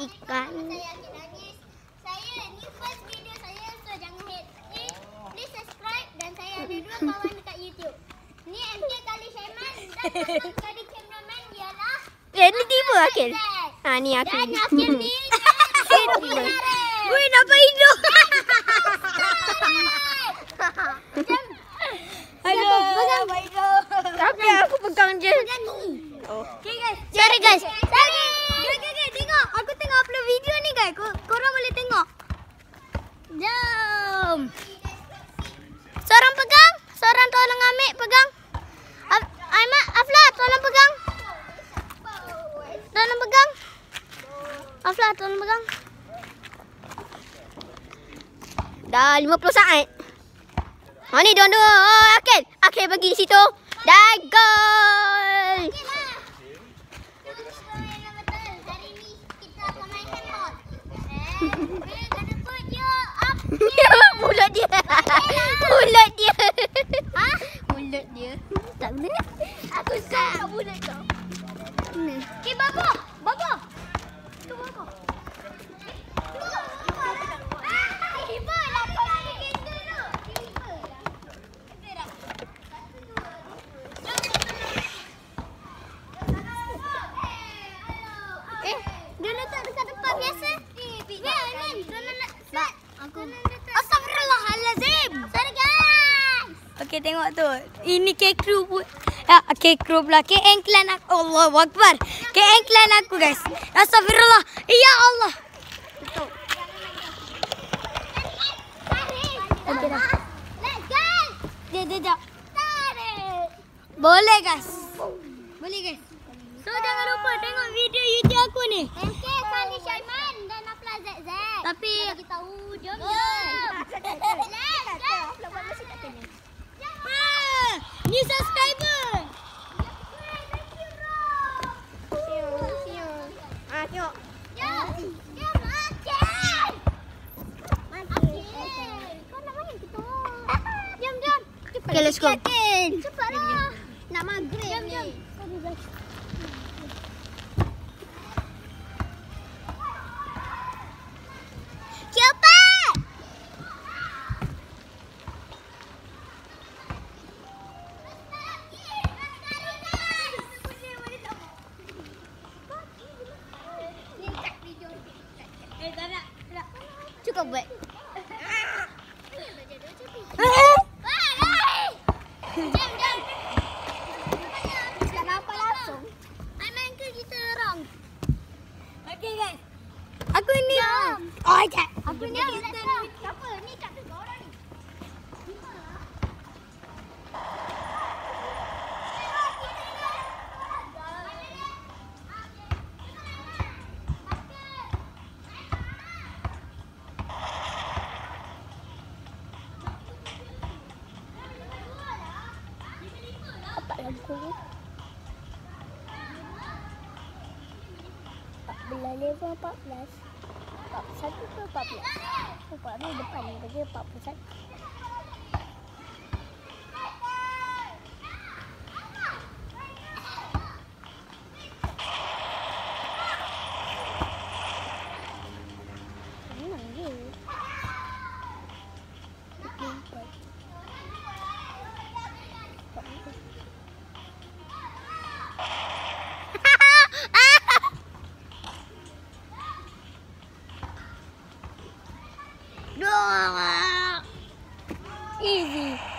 ikan. Saya ni first video saya, so jangan hate. Please subscribe dan saya ada 2 kawan dekat YouTube. Ni MK kali Syaiman dan kali cameraman ialah Ni tiba Akil. Ni aku. dan Akil ni. Gue nampak hidung. Aduh, pegang hidung. Tapi aku pegang je. Okay guys. Sorry guys. Sorry. Okay, tengok. Aku tengok upload video ni guys. Korang boleh tengok. Jom. Seorang pegang, seorang tolong ambil pegang. Aimat, Afla tolong pegang. Tolong pegang. Afla tolong pegang. Dah 50 saat. Ni dua-dua. Akil. Akil bagi situ. Dah gol. Hari ni kita akan main handball. We're gonna put you up. Mulut dia. Mulut dia. Ha? Mulut dia. Tak boleh. Aku suka mulut kau. Okay, Babo. Babo. Tu Babo. Tiba lah kau ambil kereta tu. Tiba lah. Dia letak dekat depan biasa. Astagfirullahalazim. Sorry guys. Okey, tengok tu. Ini K-Crew pun. K-Crew pula. KN Clan aku. Allahu Akbar. KN Clan aku guys. Astagfirullah. Ya Allah. Okay dah. Let's go. Jap. Tarik. Boleh guys. Boleh guys. So jangan lupa tengok video YouTube aku ni. MK kali Syaiman dan Afla ZZ. Tapi bagi tahu jom. new subscriber. Tengok. Okay, let's go. Cepatlah. Nak maghrib ni. Cepat. Cukup buat. Jam. Tak nampak langsung. Aiman ke kita orang? Okay guys. Aku ni. Oh, okay. Aku ni siapa? Ni kat tiga orang ni. Apa lagu ni? 14. 41 ke 14? Nampak ni depan ni bagi 41. Senang je. Easy.